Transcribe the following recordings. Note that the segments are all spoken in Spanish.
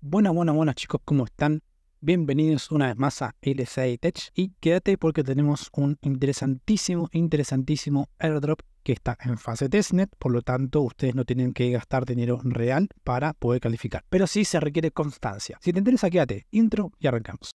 Buenas chicos, ¿cómo están? Bienvenidos una vez más a LSI Tech y quédate porque tenemos un interesantísimo airdrop que está en fase testnet, por lo tanto ustedes no tienen que gastar dinero real para poder calificar, pero sí se requiere constancia. Si te interesa, quédate, intro y arrancamos.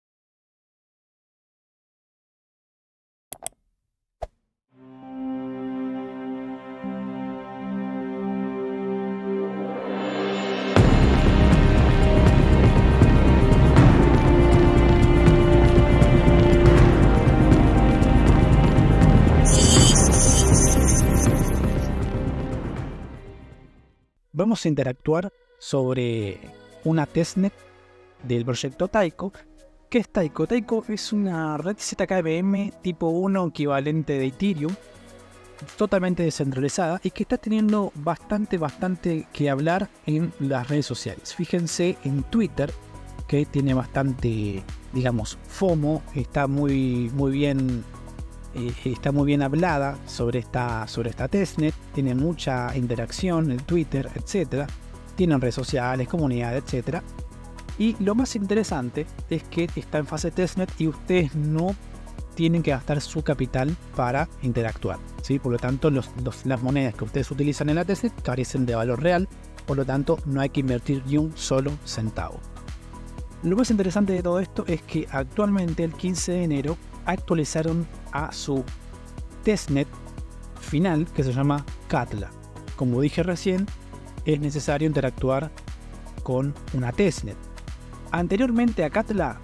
Vamos a interactuar sobre una testnet del proyecto Taiko. ¿Qué es Taiko? Taiko es una red ZKBM tipo 1 equivalente de Ethereum, totalmente descentralizada y que está teniendo bastante que hablar en las redes sociales. Fíjense en Twitter, que tiene bastante, digamos, FOMO, está muy bien. Está muy bien hablada sobre esta testnet, tiene mucha interacción en Twitter, etc. Tienen redes sociales, comunidad, etc. Y lo más interesante es que está en fase testnet y ustedes no tienen que gastar su capital para interactuar, ¿sí? Por lo tanto, las monedas que ustedes utilizan en la testnet carecen de valor real, por lo tanto no hay que invertir ni un solo centavo. Lo más interesante de todo esto es que actualmente el 15 de enero actualizaron a su testnet final que se llama Katla. Como dije recién, es necesario interactuar con una testnet. Anteriormente a Katla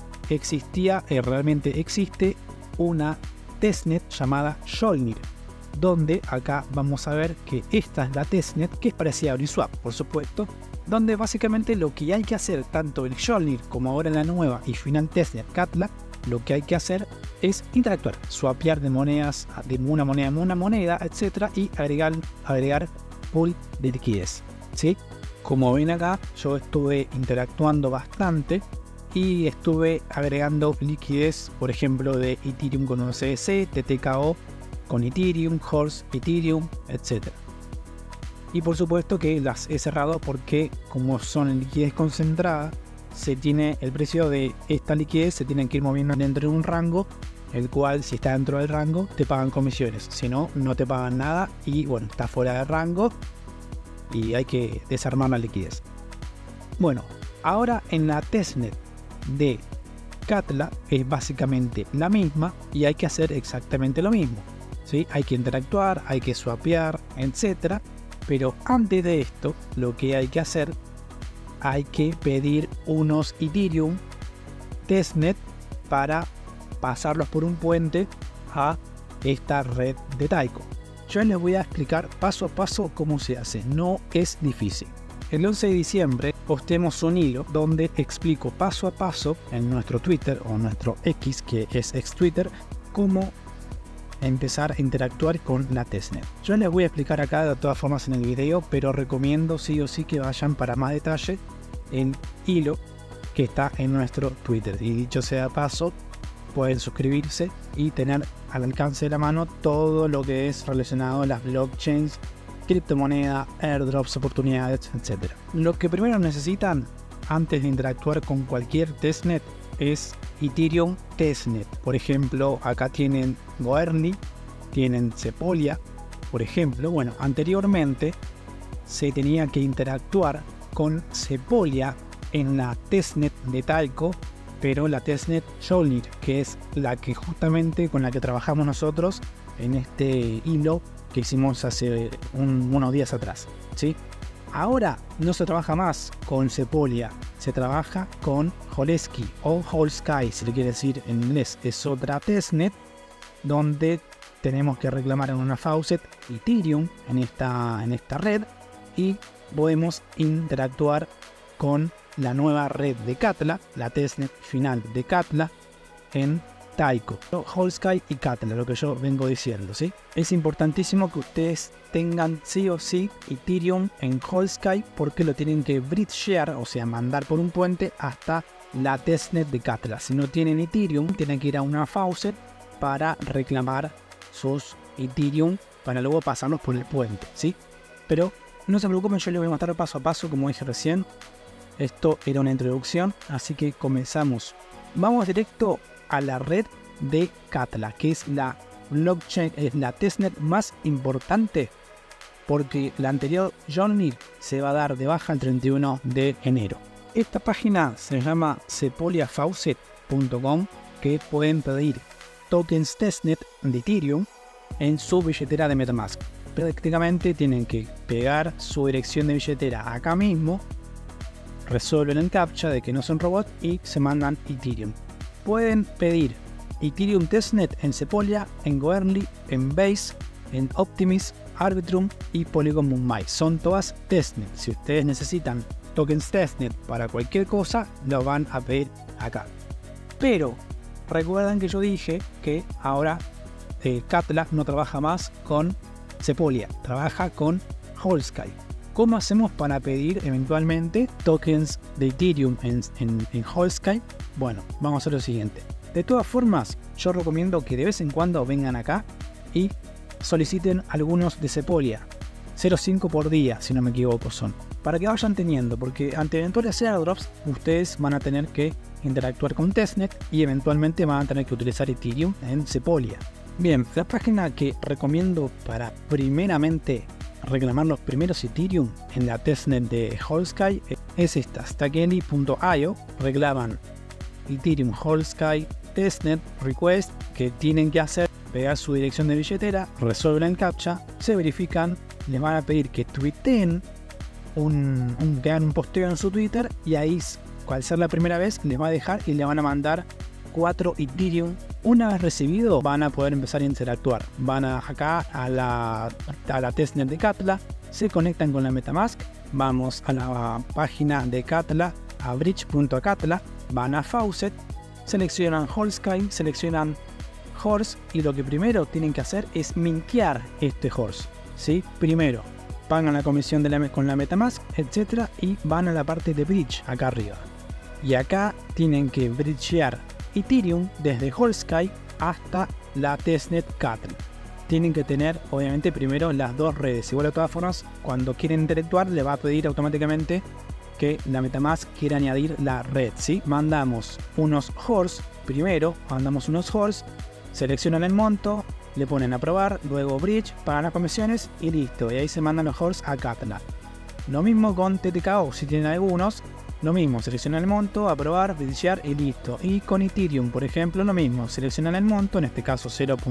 realmente existe una testnet llamada Jolnir, donde acá vamos a ver que esta es la testnet que es parecida a Uniswap, por supuesto, donde básicamente lo que hay que hacer tanto en Jolnir como ahora en la nueva y final testnet Katla, lo que hay que hacer es interactuar, swapear de monedas, de una moneda en una moneda, etc. y agregar pool de liquidez, ¿sí? Como ven acá, yo estuve interactuando bastante y estuve agregando liquidez, por ejemplo, de Ethereum con USDC, TTKO con Ethereum, Horse, Ethereum, etc. Y por supuesto que las he cerrado porque como son en liquidez concentrada, el precio de esta liquidez se tiene que ir moviendo dentro de un rango, el cual si está dentro del rango te pagan comisiones, si no, no te pagan nada y bueno, está fuera del rango y hay que desarmar la liquidez. Bueno, ahora en la testnet de Katla es básicamente la misma y hay que hacer exactamente lo mismo, ¿sí? Hay que interactuar, hay que swapear, etc. Pero antes de esto, lo que hay que hacer, hay que pedir unos Ethereum testnet para pasarlos por un puente a esta red de Taiko. Yo les voy a explicar paso a paso cómo se hace, no es difícil. El 11 de diciembre posteamos un hilo donde explico paso a paso en nuestro Twitter o nuestro X, que es ex Twitter, cómo empezar a interactuar con la testnet. Yo les voy a explicar acá de todas formas en el video, pero recomiendo sí o sí que vayan para más detalle en hilo que está en nuestro Twitter. Y dicho sea de paso, pueden suscribirse y tener al alcance de la mano todo lo que es relacionado a las blockchains, criptomonedas, airdrops, oportunidades, etc. Lo que primero necesitan antes de interactuar con cualquier testnet es Ethereum testnet. Por ejemplo, acá tienen Goerli, tienen Sepolia, por ejemplo. Bueno, anteriormente se tenía que interactuar con Sepolia en la testnet de Taiko, pero la testnet Jolnir, que es la que justamente con la que trabajamos nosotros en este hilo que hicimos hace unos días atrás, ¿sí? Ahora no se trabaja más con Sepolia, se trabaja con Holesky o Holsky, si le quiere decir en inglés. Es otra testnet donde tenemos que reclamar en una faucet Ethereum en esta red y podemos interactuar con la nueva red de Katla, la testnet final de Katla en Taiko, Holsky y Katla, lo que yo vengo diciendo, ¿sí? Es importantísimo que ustedes tengan sí o sí Ethereum en Holsky porque lo tienen que bridgear, o sea, mandar por un puente hasta la testnet de Katla. Si no tienen Ethereum, tienen que ir a una faucet para reclamar sus Ethereum para luego pasarlos por el puente, ¿sí? Pero no se preocupen, yo les voy a mostrar paso a paso, como dije recién. Esto era una introducción, así que comenzamos. Vamos directo a la red de Katla, que es la blockchain, es la testnet más importante, porque la anterior Journey se va a dar de baja el 31 de enero. Esta página se llama sepoliafaucet.com, que pueden pedir tokens testnet de Ethereum en su billetera de MetaMask. Prácticamente tienen que pegar su dirección de billetera acá mismo, resuelven el captcha de que no son robots y se mandan Ethereum. Pueden pedir Ethereum testnet en Sepolia, en Goerli, en Base, en Optimism, Arbitrum y Polygon Mundi. Son todas testnet. Si ustedes necesitan tokens testnet para cualquier cosa, lo van a pedir acá. Pero recuerdan que yo dije que ahora Katla no trabaja más con Sepolia, trabaja con Holsky. ¿Cómo hacemos para pedir eventualmente tokens de Ethereum en Holsky? Bueno, vamos a hacer lo siguiente. De todas formas, yo recomiendo que de vez en cuando vengan acá y soliciten algunos de Sepolia. 0.5 por día, si no me equivoco son. Para que vayan teniendo, porque ante eventuales airdrops, ustedes van a tener que interactuar con testnet y eventualmente van a tener que utilizar Ethereum en Sepolia. Bien, la página que recomiendo para primeramente reclamar los primeros Ethereum en la testnet de Holsky es esta, stakely.io. Reclaman Ethereum Holsky testnet request, que tienen que hacer, pegar su dirección de billetera, resuelven el captcha, se verifican, les van a pedir que tuiteen que hagan un posteo en su Twitter, y ahí, al ser la primera vez, les va a dejar y le van a mandar 4 Ethereum. Una vez recibido, van a poder empezar a interactuar. Van acá a la testnet de Katla, se conectan con la MetaMask, vamos a la página de Katla, a bridge.katla, van a Faucet, seleccionan Holsky, seleccionan Horse, y lo que primero tienen que hacer es mintear este Horse, ¿sí? Primero pagan la comisión con la MetaMask, etcétera, y van a la parte de bridge acá arriba. Y acá tienen que bridgear Ethereum desde Holsky hasta la testnet Katla. Tienen que tener obviamente primero las dos redes. Igual de todas formas, cuando quieren interactuar le va a pedir automáticamente que la MetaMask quiera añadir la red, ¿sí? Mandamos unos Horse primero, seleccionan el monto, le ponen a probar, luego bridge, pagan las comisiones y listo. Y ahí se mandan los Horse a Katla. Lo mismo con TTKO, si tienen algunos. Lo mismo, seleccionan el monto, aprobar, bridgear y listo. Y con Ethereum, por ejemplo, lo mismo, seleccionan el monto, en este caso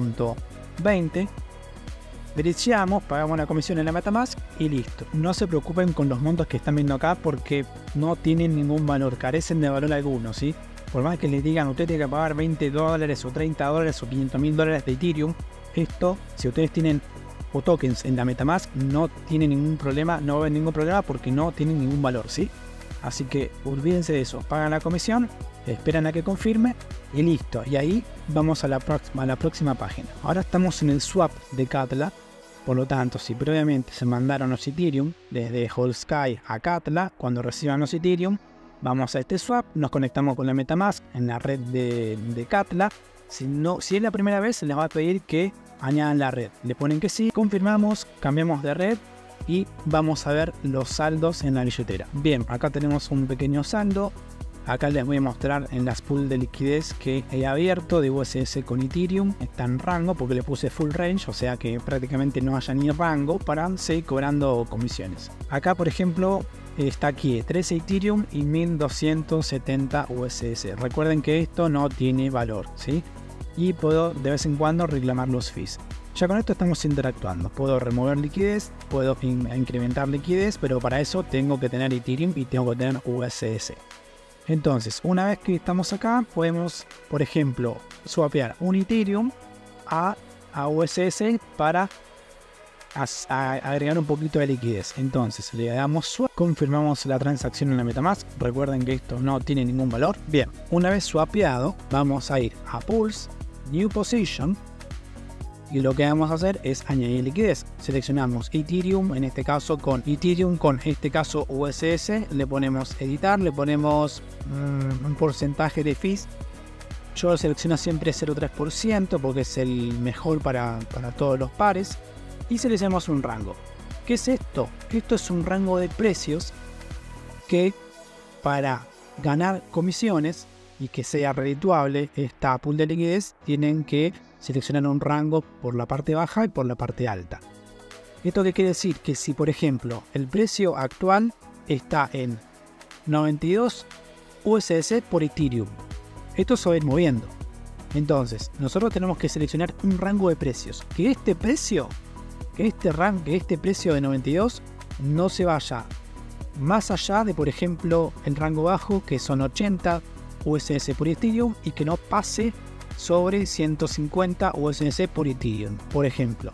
0.20, bridgeamos, pagamos la comisión en la MetaMask y listo. No se preocupen con los montos que están viendo acá porque no tienen ningún valor, carecen de valor alguno, ¿sí? Por más que les digan, usted tiene que pagar $20 o $30 o $500.000 de Ethereum, esto, si ustedes tienen o tokens en la MetaMask, no tienen ningún problema, no va a haber ningún problema porque no tienen ningún valor, ¿sí? Así que olvídense de eso, pagan la comisión, esperan a que confirme y listo. Y ahí vamos a la próxima página. Ahora estamos en el swap de Katla, por lo tanto, si previamente se mandaron los Ethereum desde Holsky a Katla, cuando reciban los Ethereum, vamos a este swap, nos conectamos con la MetaMask en la red de Katla. Si es la primera vez, se les va a pedir que añadan la red. Le ponen que sí, confirmamos, cambiamos de red y vamos a ver los saldos en la billetera. Bien, acá tenemos un pequeño saldo. Acá les voy a mostrar en las pools de liquidez que he abierto de USS con Ethereum. Está en rango porque le puse full range, o sea que prácticamente no haya ni rango para seguir cobrando comisiones. Acá, por ejemplo, está aquí 13 Ethereum y 1270 USS. Recuerden que esto no tiene valor, ¿sí? Y puedo de vez en cuando reclamar los fees. Ya con esto estamos interactuando. Puedo remover liquidez, puedo incrementar liquidez, pero para eso tengo que tener Ethereum y tengo que tener USS. Entonces, una vez que estamos acá, podemos, por ejemplo, swapear un Ethereum a USS para agregar un poquito de liquidez. Entonces, le damos swap, confirmamos la transacción en la MetaMask. Recuerden que esto no tiene ningún valor. Bien, una vez swapeado, vamos a ir a Pools, New Position, y lo que vamos a hacer es añadir liquidez. Seleccionamos Ethereum, en este caso con Ethereum, con este caso USS, le ponemos editar, le ponemos un porcentaje de fees. Yo lo selecciono siempre 0.3% porque es el mejor para todos los pares. Y seleccionamos un rango. ¿Qué es esto? Esto es un rango de precios que para ganar comisiones y que sea redituable esta pool de liquidez, tienen que seleccionar un rango por la parte baja y por la parte alta. ¿Esto qué quiere decir? Que si, por ejemplo, el precio actual está en 92 USDC por Ethereum, esto se va a ir moviendo. Entonces, nosotros tenemos que seleccionar un rango de precios. Que este precio, que este precio de 92 no se vaya más allá de, por ejemplo, el rango bajo, que son 80 USDC por Ethereum, y que no pase sobre 150 USDC por Ethereum, por ejemplo.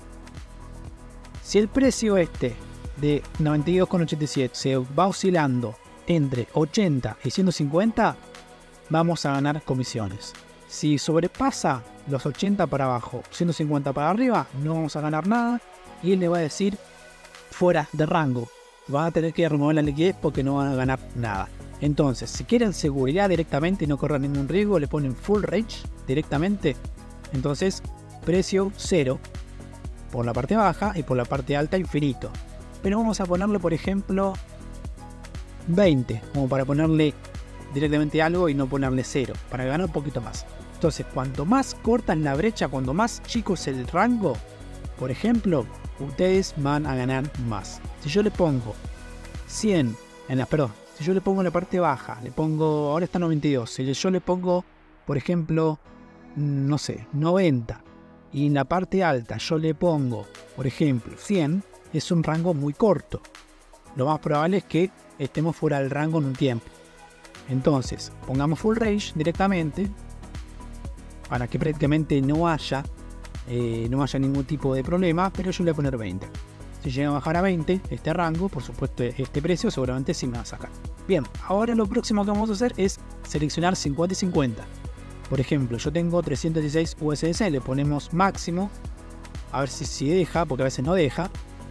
Si el precio este de 92,87 se va oscilando entre 80 y 150, vamos a ganar comisiones. Si sobrepasa los 80 para abajo, 150 para arriba, no vamos a ganar nada y él le va a decir fuera de rango. Van a tener que remover la liquidez porque no van a ganar nada. Entonces, si quieren seguridad directamente y no correr ningún riesgo, le ponen full range directamente. Entonces, precio 0 por la parte baja y por la parte alta infinito. Pero vamos a ponerle, por ejemplo, 20, como para ponerle directamente algo y no ponerle 0, para ganar un poquito más. Entonces, cuanto más corta es la brecha, cuanto más chico es el rango, por ejemplo, ustedes van a ganar más. Si yo le pongo 100 si yo le pongo en la parte baja, le pongo, ahora está 92, si yo le pongo, por ejemplo, no sé, 90, y en la parte alta yo le pongo, por ejemplo, 100, es un rango muy corto. Lo más probable es que estemos fuera del rango en un tiempo. Entonces, pongamos full range directamente, para que prácticamente no haya ningún tipo de problema, pero yo le voy a poner 20. Si llega a bajar a 20 este rango, por supuesto este precio seguramente sí me va a sacar. Bien, ahora lo próximo que vamos a hacer es seleccionar 50 y 50. Por ejemplo, yo tengo 316 USDC, le ponemos máximo, a ver si deja, porque a veces no deja.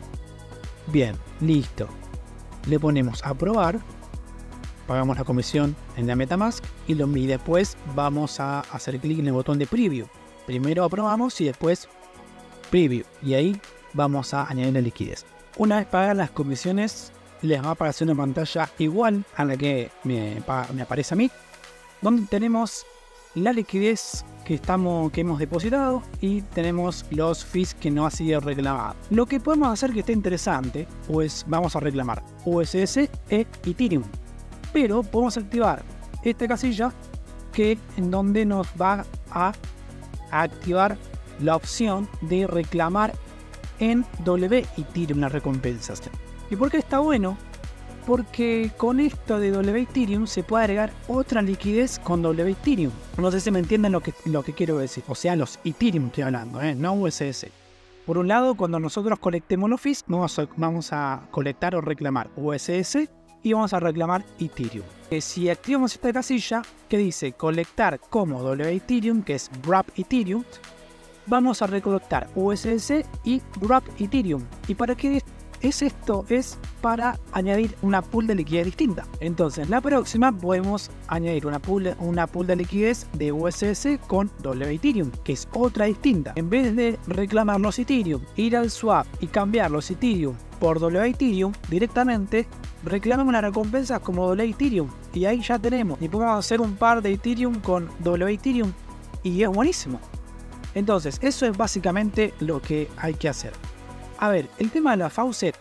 Bien, listo. Le ponemos aprobar, pagamos la comisión en la MetaMask y después vamos a hacer clic en el botón de preview. Primero aprobamos y después preview, y ahí vamos a añadir la liquidez. Una vez pagadas las comisiones, les va a aparecer una pantalla igual a la que me aparece a mí, donde tenemos la liquidez que hemos depositado y tenemos los fees que no ha sido reclamado. Lo que podemos hacer que esté interesante, pues vamos a reclamar USDC e Ethereum, pero podemos activar esta casilla en donde nos va a activar la opción de reclamar en W Ethereum las recompensas. ¿Y por qué está bueno? Porque con esto de W Ethereum se puede agregar otra liquidez con W Ethereum. No sé si me entienden lo que quiero decir. O sea, los Ethereum estoy hablando, no USDC. Por un lado, cuando nosotros colectemos los fees, vamos a colectar o reclamar USDC y vamos a reclamar Ethereum. Si activamos esta casilla que dice colectar como W Ethereum, que es Wrap Ethereum, vamos a recolectar USDC y Wrap Ethereum. ¿Y para qué es esto? Es para añadir una pool de liquidez distinta. Entonces, la próxima podemos añadir una pool de liquidez de USDC con W Ethereum, que es otra distinta. En vez de reclamar los Ethereum, ir al swap y cambiar los Ethereum por W Ethereum, directamente reclamamos las recompensas como W Ethereum y ahí ya tenemos. Y podemos hacer un par de Ethereum con W Ethereum y es buenísimo. Entonces, eso es básicamente lo que hay que hacer. A ver, el tema de la faucet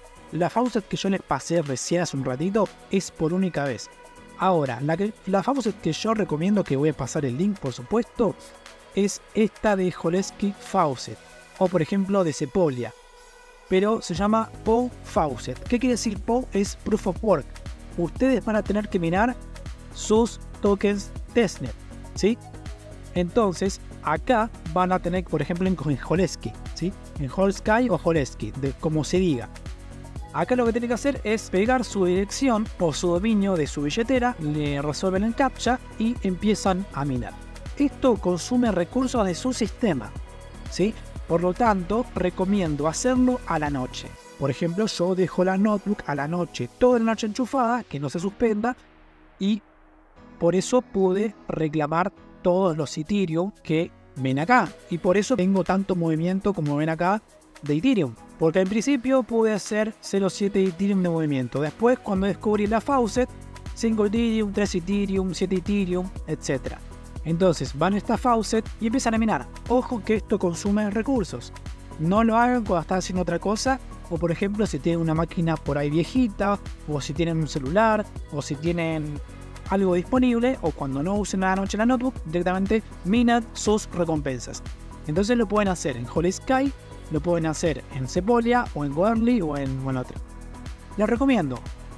que yo les pasé recién hace un ratito es por única vez. Ahora, la faucet que yo recomiendo, que voy a pasar el link por supuesto, es esta de Cholesky Faucet, o por ejemplo de Sepolia, pero se llama POW Faucet. ¿Qué quiere decir POW? Es Proof of Work. Ustedes van a tener que minar sus tokens testnet, ¿sí? Entonces, acá van a tener, por ejemplo, en Cholesky, ¿sí? En Holsky o Cholesky, como se diga. Acá lo que tienen que hacer es pegar su dirección o su dominio de su billetera, le resuelven el captcha y empiezan a minar. Esto consume recursos de su sistema, ¿sí? Por lo tanto, recomiendo hacerlo a la noche. Por ejemplo, yo dejo la notebook a la noche, toda la noche enchufada, que no se suspenda, y por eso pude reclamar todos los Ethereum que ven acá, y por eso tengo tanto movimiento como ven acá de Ethereum, porque en principio pude hacer 0.7 Ethereum de movimiento. Después, cuando descubrí la faucet, 5 Ethereum, 3 Ethereum, 7 Ethereum, etc. Entonces van a esta faucet y empiezan a minar. Ojo que esto consume recursos. No lo hagan cuando están haciendo otra cosa, o por ejemplo si tienen una máquina por ahí viejita, o si tienen un celular, o si tienen algo disponible, o cuando no usen a la noche la notebook, directamente minan sus recompensas. Entonces lo pueden hacer en Holy Sky, lo pueden hacer en Sepolia, o en Goerli, o en otro. Les recomiendo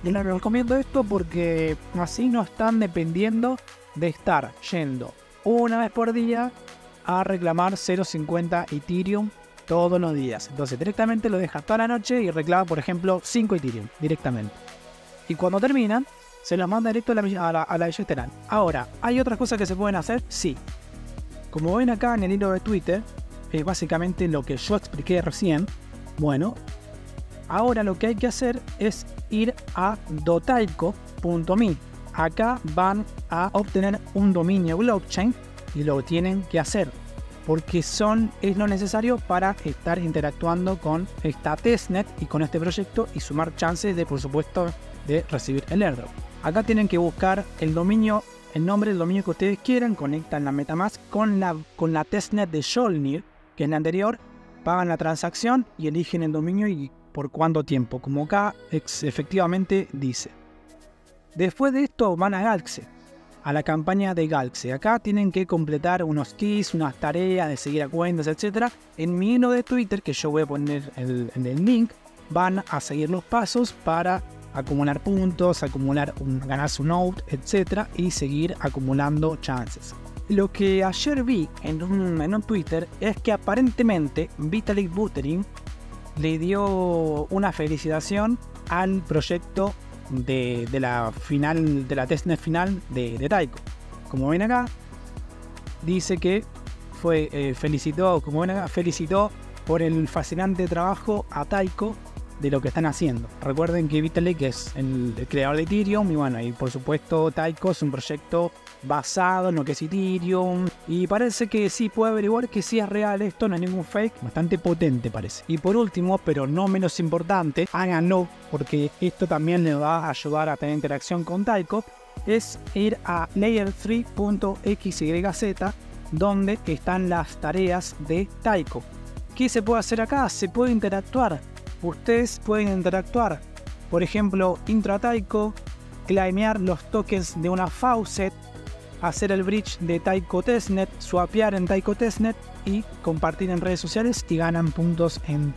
esto porque así no están dependiendo de estar yendo una vez por día a reclamar 0.50 Ethereum todos los días. Entonces directamente lo deja toda la noche y reclama, por ejemplo, 5 Ethereum directamente. Y cuando terminan, se los manda directo a la billetera. Ahora, ¿hay otras cosas que se pueden hacer? Sí. Como ven acá en el hilo de Twitter, es básicamente lo que yo expliqué recién. Bueno, ahora lo que hay que hacer es ir a dotaiko.me. Acá van a obtener un dominio blockchain y lo tienen que hacer porque es lo necesario para estar interactuando con esta testnet y con este proyecto y sumar chances de, por supuesto, de recibir el airdrop. Acá tienen que buscar el dominio, el nombre del dominio que ustedes quieran, conectan la MetaMask con la testnet de Solnir, que es la anterior, pagan la transacción y eligen el dominio y por cuánto tiempo, como acá efectivamente dice. Después de esto van a Galxe, a la campaña de Galxe. Acá tienen que completar unos keys, unas tareas de seguir a cuentas, etc. En mi hilo de Twitter, que yo voy a poner en el link, van a seguir los pasos para acumular puntos, ganarse un out, etc. y seguir acumulando chances. Lo que ayer vi en un Twitter es que aparentemente Vitalik Buterin le dio una felicitación al proyecto de la testnet final de Taiko. Como ven acá, dice que felicitó por el fascinante trabajo a Taiko de lo que están haciendo. Recuerden que Vitalik es el creador de Ethereum y bueno, y por supuesto Taiko es un proyecto basado en lo que es Ethereum y parece que sí puede averiguar que sí es real esto, no es ningún fake, bastante potente parece. Y por último, pero no menos importante, háganlo porque esto también les va a ayudar a tener interacción con Taiko, es ir a layer3.xyz donde están las tareas de Taiko. ¿Qué se puede hacer acá? Se puede interactuar. Ustedes pueden interactuar, por ejemplo, intra-Taiko, claimear los tokens de una faucet, hacer el bridge de Taiko Testnet, swapear en Taiko Testnet y compartir en redes sociales y ganan puntos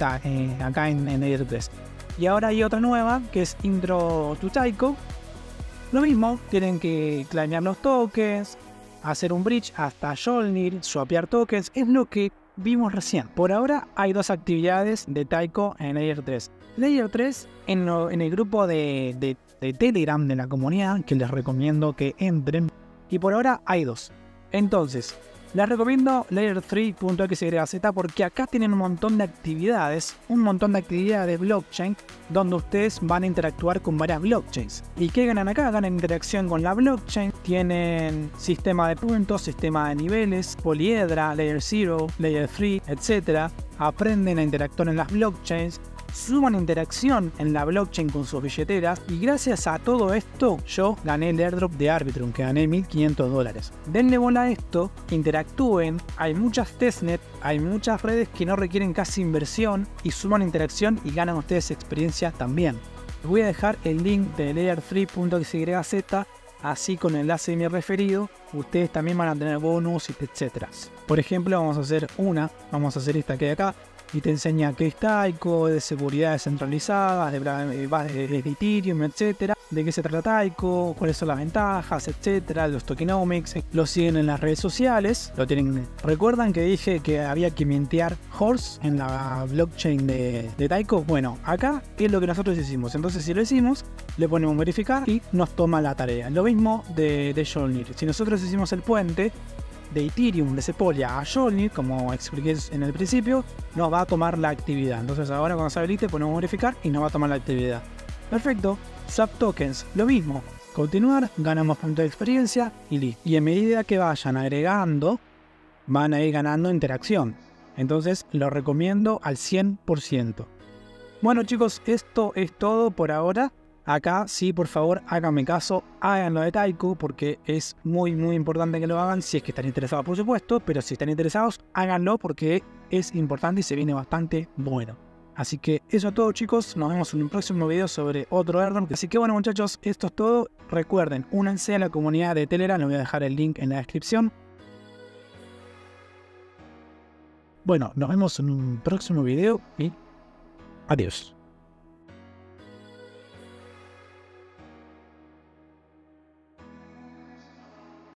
acá en Layer 3. Y ahora hay otra nueva que es Intro to Taiko. Lo mismo, tienen que claimear los tokens, hacer un bridge hasta Solnir, swapear tokens, es lo que vimos recién. Por ahora hay dos actividades de Taiko en Layer 3. Layer 3 en el grupo de Telegram de la comunidad, que les recomiendo que entren. Y por ahora hay dos. Entonces, les recomiendo layer3.xyz porque acá tienen un montón de actividades blockchain donde ustedes van a interactuar con varias blockchains. ¿Y qué ganan acá? Ganan interacción con la blockchain, tienen sistema de puntos, sistema de niveles, poliedra, layer 0, layer 3, etc. Aprenden a interactuar en las blockchains, suman interacción en la blockchain con sus billeteras y gracias a todo esto yo gané el airdrop de Arbitrum que gané $1.500. Denle bola a esto, interactúen, hay muchas testnet, hay muchas redes que no requieren casi inversión y suman interacción y ganan ustedes experiencia también. Les voy a dejar el link de layer3.xyz así con el enlace de mi referido ustedes también van a tener bonus etc. Por ejemplo vamos a hacer esta que hay acá y te enseña qué es Taiko, de seguridad descentralizada, de Ethereum, etcétera, de qué se trata Taiko, cuáles son las ventajas, etcétera, los tokenomics, lo siguen en las redes sociales, lo tienen. ¿Recuerdan que dije que había que mintear Horse en la blockchain de Taiko? Bueno, acá es lo que nosotros hicimos, entonces si lo hicimos, le ponemos verificar y nos toma la tarea. Lo mismo de Solnir, si nosotros hicimos el puente de Ethereum de Sepolia a Solnir, como expliqué en el principio, nos va a tomar la actividad. Entonces ahora cuando se habilite ponemos verificar y nos va a tomar la actividad. Perfecto. Swap tokens, lo mismo. Continuar, ganamos puntos de experiencia y listo. Y a medida que vayan agregando, van a ir ganando interacción. Entonces lo recomiendo al 100%. Bueno chicos, esto es todo por ahora. Acá sí, por favor, háganme caso, háganlo de Taiko, porque es muy importante que lo hagan, si es que están interesados, por supuesto, pero si están interesados, háganlo porque es importante y se viene bastante bueno. Así que eso es todo, chicos, nos vemos en un próximo video sobre otro airdrop. Así que bueno, muchachos, esto es todo. Recuerden, únanse a la comunidad de Telegram, les voy a dejar el link en la descripción. Bueno, nos vemos en un próximo video y adiós.